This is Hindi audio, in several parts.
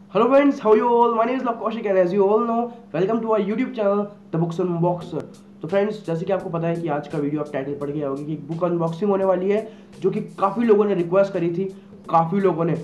Hello friends, how you all? My name is KAUSHIK and as you all know, welcome to our YouTube channel The Books Unboxer। तो फ्रेंड्स, जैसे कि आपको पता है कि आज का वीडियो आप टाइटल पढ़ के आओगे कि एक बुक अनबॉक्सिंग होने वाली है जो कि काफ़ी लोगों ने रिक्वेस्ट करी थी। काफ़ी लोगों ने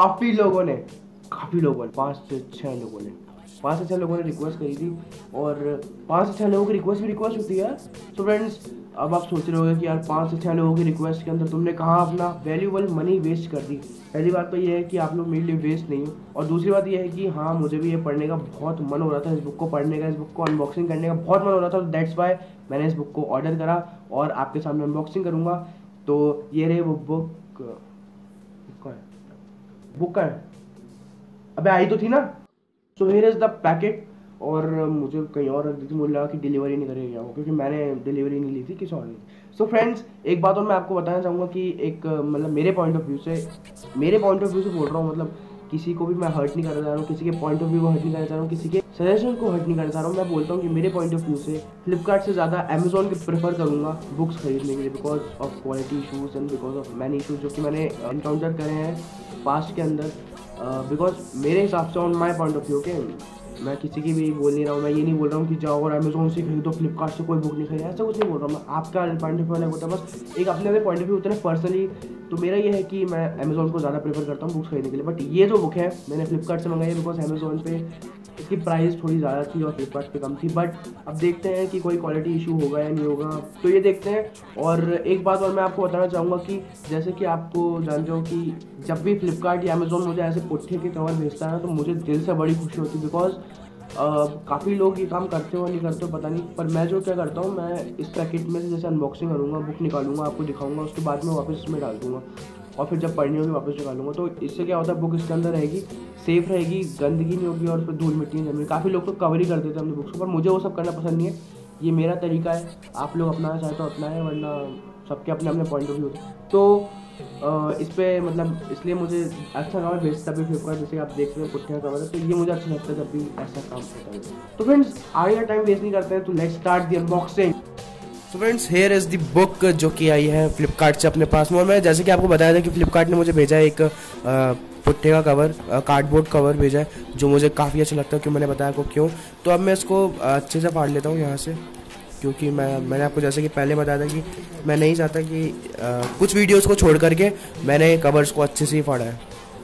5 से 6 लोगों ने रिक्वेस्ट करी थी और 5 से 6 लोगों की रिक्वेस्ट होती है। तो फ्रेंड्स, अब आप सोच रहे होंगे कि यार 5 से 6 लोगों की रिक्वेस्ट के अंदर तुमने कहाँ अपना वैल्यूबल मनी वेस्ट कर दी। पहली बात तो ये है कि आप लोग मेरे लिए वेस्ट नहीं हो, और दूसरी बात ये है कि हाँ, मुझे भी ये पढ़ने का बहुत मन हो रहा था, इस बुक को पढ़ने का, इस बुक को अनबॉक्सिंग करने का बहुत मन हो रहा था। तो दैट्स वाई मैंने इस बुक को ऑर्डर करा और आपके सामने अनबॉक्सिंग करूँगा। तो ये रहे वो बुक का है। अबे आई तो थी ना। So here is the packet. और मुझे कहीं और रख दी थी, मुझे लगा कि डिलीवरी नहीं करेगा वो, क्योंकि मैंने डिलीवरी नहीं ली थी, किसी और ने। सो फ्रेंड्स, एक बात और मैं आपको बताना चाहूँगा कि एक मतलब मेरे पॉइंट ऑफ व्यू से बोल रहा हूँ, मतलब किसी को भी मैं हर्ट नहीं करना चाह रहा हूँ, किसी के पॉइंट ऑफ व्यू को हर्ट नहीं करना चाह रहा हूँ, किसी के सजेशन को हर्ट नहीं करना चाह रहा हूँ। मैं बोलता हूँ कि मेरे पॉइंट ऑफ व्यू से फ्लिपकार्ट से ज़्यादा अमेजोन के प्रेफर करूँगा बुक्स खरीदने के लिए, because of quality issues and because of many issues जो कि मैंने एनकाउंटर करे हैं पास्ट के अंदर। बिकॉज मेरे हिसाब से on my point of view के, मैं किसी की भी बोल नहीं रहा हूँ, मैं ये नहीं बोल रहा हूँ कि जाओ और अमेजोन से खरीदो, फ्लिपकार्ट से कोई बुक नहीं खरीदा, ऐसा कुछ नहीं बोल रहा हूँ मैं। आपका पॉइंट ऑफ व्यू अलग होता है, बस एक अपने पॉइंट ऑफ व्यू होता है पर्सनली। तो मेरा ये है कि मैं अमेजोन को ज़्यादा प्रेफर करता हूँ बुक्स खरीदने के लिए। बट ये जो बुक है मैंने फ्लिपकार्ट से मंगाई है, बिकॉज अमेजोन पे इसकी प्राइस थोड़ी ज़्यादा थी और फ्लिपकार्ट पे कम थी। बट अब देखते हैं कि कोई क्वालिटी इशू होगा या नहीं होगा, तो ये देखते हैं। और एक बात और मैं आपको बताना चाहूँगा कि जैसे कि आपको जानते हो कि जब भी फ्लिपकार्ट या अमेजोन मुझे ऐसे पुट्ठे के कवर भेजता है ना, तो मुझे दिल से बड़ी खुशी होती है। बिकॉज काफ़ी लोग ये काम करते हो नहीं करते हो पता नहीं, पर मैं जो क्या करता हूँ, मैं इस पैकेट में से जैसे अनबॉक्सिंग करूँगा, बुक निकालूंगा, आपको दिखाऊंगा, उसके बाद में वापस इसमें डाल दूँगा और फिर जब पढ़नी होगी वापस निकालूंगा। तो इससे क्या होता है, बुक इसके अंदर रहेगी, सेफ रहेगी, गंदगी नहीं होगी और उस पर धूल मिट्टी नहीं जमेगी। काफ़ी लोग तो कवर ही कर देते हैं अपनी बुक्स को, पर मुझे वो सब करना पसंद नहीं है। ये मेरा तरीका है, आप लोग अपनाना चाहे तो अपनाएं, वरना सबके अपने अपने पॉइंट ऑफ व्यू होते हैं। तो इस पर मतलब इसलिए मुझे अच्छा कवर भेजता भी फ्लिपकार्ट, जैसे आप देख रहे हैं पुट्ठे का कवर है, तो ये मुझे अच्छा लगता है जब भी ऐसा काम होता है। तो फ्रेंड्स, आगे का टाइम वेस्ट नहीं करते हैं, तो लेट्स स्टार्ट द अनबॉक्सिंग। तो friends, here is the book जो कि आई है फ्लिपकार्ट से अपने पास में। और मैं जैसे कि आपको बताया था कि फ्लिपकार्ट ने मुझे भेजा है एक पुट्ठे का कवर, कार्डबोर्ड कवर भेजा है, जो मुझे काफ़ी अच्छा लगता है। क्यों, मैंने बताया आपको क्यों। तो अब मैं इसको अच्छे से फाड़ लेता हूँ यहाँ से, क्योंकि मैंने आपको जैसे कि पहले बताया था कि मैं नहीं चाहता कि कुछ वीडियोस को छोड़ करके मैंने कवर्स को अच्छे से ही फाड़ा है।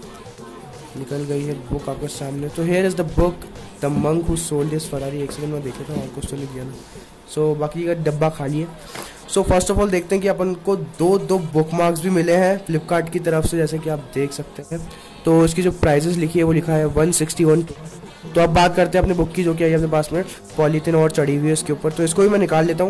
निकल गई है बुक आपके सामने। तो here is the book the monk who sold his Ferrari. एक सेकंड में देखे था और कुछ तो लिख दिया ना। सो बाकी का डब्बा खाली है। सो फर्स्ट ऑफ ऑल देखते हैं कि अपन को दो बुक मार्क्स भी मिले हैं फ्लिपकार्ट की तरफ से, जैसे कि आप देख सकते हैं। तो इसकी जो प्राइजेस लिखी है वो लिखा है 161। तो अब बात करते हैं अपनी बुक की, जो कि आई अपने पास में पॉलीथीन और चढ़ी हुई है इसके ऊपर। तो इसको भी मैं निकाल लेता हूँ।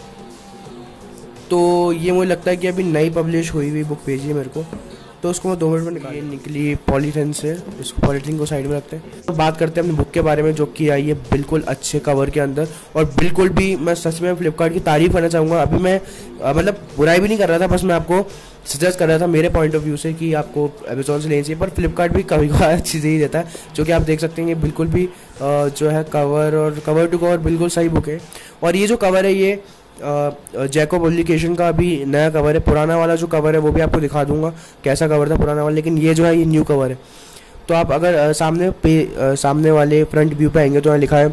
तो ये मुझे लगता है कि अभी नई पब्लिश हुई हुई बुक भेजी है मेरे को, तो उसको मैं 2 मिनट में निकली पॉलीथीन से। इसको पॉलीथीन को साइड में रखते हैं। तो बात करते हैं अपनी बुक के बारे में, जो कि आई है बिल्कुल अच्छे कवर के अंदर। और बिल्कुल भी मैं सच में फ्लिपकार्ट की तारीफ़ करना चाहूँगा। अभी मैं मतलब बुराई भी नहीं कर रहा था, बस मैं आपको सजेस्ट कर रहा था मेरे पॉइंट ऑफ व्यू से कि आपको अमेजोन से लेनी चाहिए। पर फ्लिपकार्ट भी कभी कभार अच्छी चीज़ ही देता है, जो कि आप देख सकते हैं। ये बिल्कुल भी जो है कवर टू कवर बिल्कुल सही बुक है। और ये जो कवर है ये जैको पब्लिकेशन का अभी नया कवर है। पुराना वाला जो कवर है वो भी आपको दिखा दूंगा कैसा कवर था पुराना वाला, लेकिन ये जो है ये न्यू कवर है। तो आप अगर सामने वाले फ्रंट व्यू पे आएंगे तो यहाँ लिखा है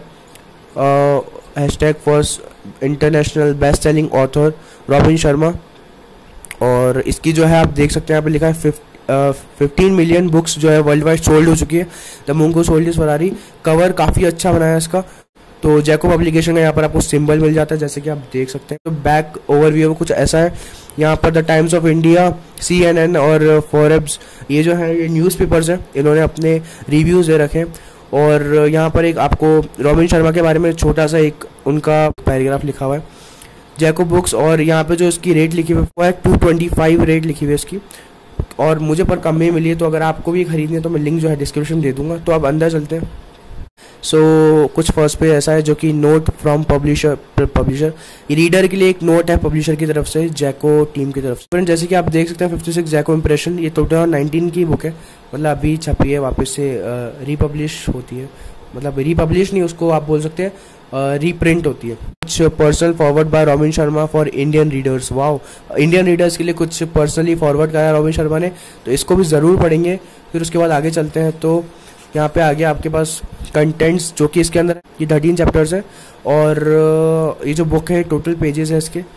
#first international best selling author Robin Sharma. और इसकी जो है आप देख सकते हैं यहाँ पे लिखा है 15 मिलियन बुक्स जो है वर्ल्ड वाइड सोल्ड हो चुकी है। The monk who sold his Ferrari. Cover काफ़ी अच्छा बनाया है इसका। तो जैको पब्लिकेशन का यहाँ पर आपको सिंबल मिल जाता है, जैसे कि आप देख सकते हैं। तो बैक ओवरव्यू कुछ ऐसा है। यहाँ पर the Times of India, CNN और फोर्ब्स, ये जो है ये न्यूज़पेपर्स हैं, इन्होंने अपने रिव्यूज़ दे रखे हैं। और यहाँ पर एक आपको रॉबिन शर्मा के बारे में छोटा सा एक उनका पैराग्राफ लिखा हुआ है जैको बुक्स। और यहाँ पे जो इसकी रेट लिखी हुई है वो है 225 रेट लिखी हुई है इसकी, और मुझे पर कम में मिली है। तो अगर आपको भी खरीदनी है तो मैं लिंक जो है डिस्क्रिप्शन में दे दूँगा। तो अब अंदर चलते हैं। सो कुछ फर्स्ट पे ऐसा है जो कि नोट फ्रॉम पब्लिशर रीडर के लिए एक नोट है पब्लिशर की तरफ से, जैको टीम की तरफ से। जैसे कि आप देख सकते हैं 56 जैको इंप्रेशन, ये 2019 की बुक है, मतलब अभी छपी है, वापस से रीपब्लिश होती है। मतलब रीपब्लिश नहीं, उसको आप बोल सकते हैं रीप्रिंट होती है। कुछ personal forward by Robin Sharma for Indian readers. Wow, Indian readers के लिए कुछ पर्सनली फॉरवर्ड करा रॉबिन शर्मा ने, तो इसको भी ज़रूर पढ़ेंगे। फिर उसके बाद आगे चलते हैं। तो यहाँ पे आ गया आपके पास कंटेंट्स जो कि इसके अंदर है। ये 13 चैप्टर्स है और ये जो बुक है टोटल पेजेस है इसके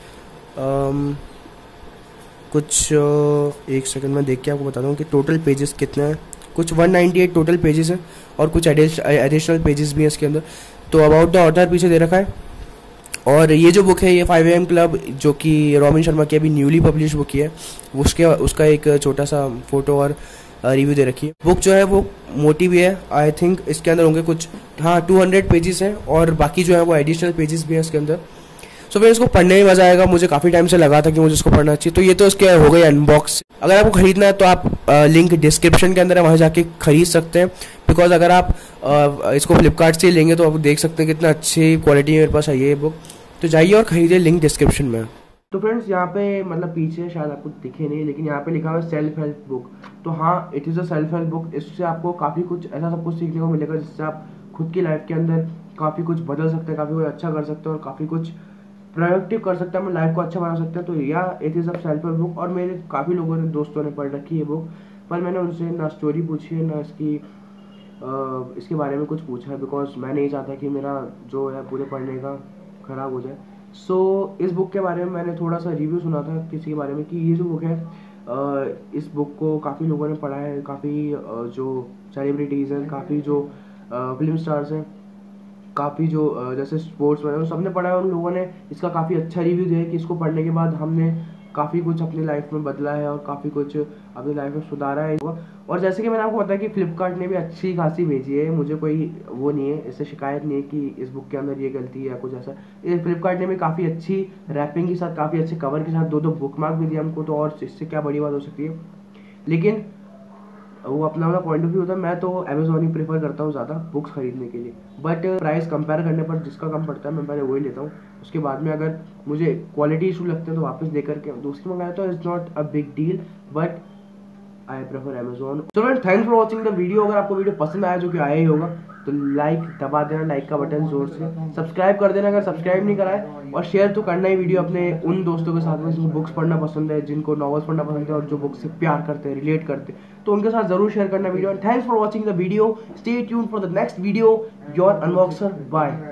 कुछ एक सेकंड में देख के आपको बताता हूँ कि टोटल पेजेस कितने हैं। कुछ 198 टोटल पेजेस हैं और कुछ एडिशनल पेजेस भी हैं इसके अंदर। तो अबाउट द ऑथर पीछे दे रखा है। और ये जो बुक है ये 5 AM क्लब जो कि रॉबिन शर्मा की अभी न्यूली पब्लिश बुक है उसका एक छोटा सा फोटो और रिव्यू दे रखी है। बुक जो है वो मोटी भी है, आई थिंक इसके अंदर होंगे कुछ 200 पेजेस हैं और बाकी जो है वो एडिशनल पेजेस भी हैं इसके अंदर। सो फिर इसको पढ़ने में मजा आएगा। मुझे काफ़ी टाइम से लगा था कि मुझे इसको पढ़ना चाहिए। तो ये तो इसके हो गई अनबॉक्स। अगर आपको खरीदना है तो आप लिंक डिस्क्रिप्शन के अंदर है, वहाँ जाके खरीद सकते हैं। बिकॉज अगर आप इसको फ्लिपकार्ट से लेंगे तो आप देख सकते हैं कितना अच्छी क्वालिटी मेरे पास आई है ये बुक। तो जाइए और खरीदिए, लिंक डिस्क्रिप्शन में। तो फ्रेंड्स यहाँ पे मतलब पीछे शायद आपको दिखे नहीं, लेकिन यहाँ पे लिखा हुआ है सेल्फ हेल्प बुक। तो हाँ, it is a self help book. इससे आपको काफ़ी कुछ ऐसा सब कुछ सीखने को मिलेगा जिससे आप खुद की लाइफ के अंदर काफ़ी कुछ बदल सकते हैं, काफ़ी कुछ अच्छा कर सकते हैं और काफ़ी कुछ प्रोडक्टिव कर सकते हैं, अपनी लाइफ को अच्छा बना सकते हैं। तो या it is a self help book. और मेरे काफ़ी लोगों ने दोस्तों ने पढ़ रखी है बुक, पर मैंने उनसे ना स्टोरी पूछी है ना इसके बारे में कुछ पूछा है, बिकॉज मैं नहीं चाहता कि मेरा जो है पूरे पढ़ने का ख़राब हो जाए। सो इस बुक के बारे में मैंने थोड़ा सा रिव्यू सुना था किसी के बारे में कि ये जो बुक है इस बुक को काफ़ी लोगों ने पढ़ा है, काफ़ी जो सेलिब्रिटीज़ हैं, काफ़ी जो फिल्म स्टार्स हैं, काफ़ी जो जैसे स्पोर्ट्स मैन सब ने पढ़ा है। उन लोगों ने इसका काफ़ी अच्छा रिव्यू दिया है कि इसको पढ़ने के बाद हमने काफ़ी कुछ अपनी लाइफ में बदला है और काफ़ी कुछ अपनी लाइफ में सुधारा है। और जैसे कि मैंने आपको बताया कि फ्लिपकार्ट ने भी अच्छी खासी भेजी है, मुझे कोई वो नहीं है, इससे शिकायत नहीं है कि इस बुक के अंदर ये गलती है या कुछ ऐसा। फ्लिपकार्ट ने भी काफ़ी अच्छी रैपिंग के साथ, काफ़ी अच्छे कवर के साथ 2-2 बुक मार्क भी दिया हमको। तो और इससे क्या बड़ी बात हो सकती है। लेकिन वो अपना अपना पॉइंट ऑफ व्यू होता है। मैं तो अमेजोन ही प्रेफर करता हूँ ज़्यादा बुक्स खरीदने के लिए, बट प्राइस कंपेयर करने पर जिसका कम पड़ता है मैं पहले वही लेता हूँ। उसके बाद में अगर मुझे क्वालिटी इशू लगते हैं तो वापस लेकर के दूसरी मंगाया तो it's not a big deal, but I prefer Amazon. So friends, thanks for watching the video. अगर आपको वीडियो पसंद आया, जो कि आया ही होगा, तो लाइक दबा देना, लाइक का बटन जोर से, सब्सक्राइब कर देना अगर सब्सक्राइब नहीं करा है, और शेयर तो करना ही वीडियो अपने उन दोस्तों के साथ में जिनको बुक्स पढ़ना पसंद है, जिनको नॉवेल्स पढ़ना पसंद है और जो बुक्स से प्यार करते हैं, रिलेट करते हैं, तो उनके साथ जरूर शेयर करना video. And thanks for watching the video. Stay tuned for the next video. Your unboxer, bye.